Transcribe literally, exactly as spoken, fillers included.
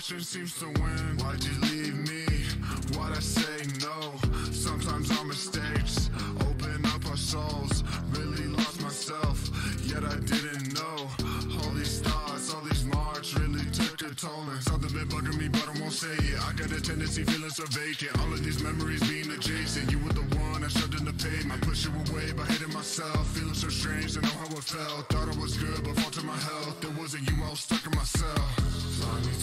passion seems to win. Why'd you leave me? Why'd I say no? Sometimes our mistakes open up our souls. Really lost myself, yet I didn't know. All these thoughts, all these marks really took a toll. And something been bugging me, but I won't say it. I got a tendency feeling so vacant. All of these memories being adjacent. You were the one I shoved in the pavement. I push you away by hating myself. Feeling so strange to know how it felt. Thought I was good, but fall to my health. It wasn't you, I was stuck in myself. Fly me